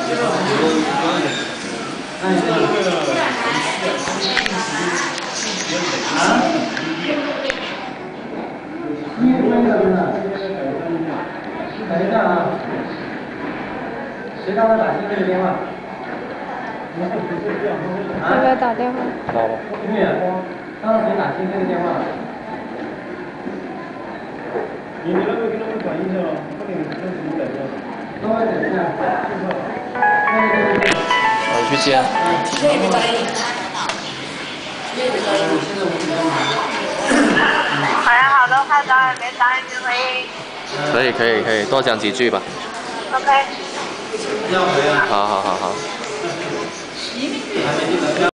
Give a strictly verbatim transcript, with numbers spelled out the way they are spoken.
等一下啊，谁刚才打进这个电话？ 要不要打电话？ 好。音乐，刚刚谁打进这个电话？你你那个跟他们转一下，他给你这什么改变？稍微等一下。 我去接。 好呀，好的，拍照没答应就可以。 可以可以可以，多讲几句吧。 OK。 要回啊。 好好好好。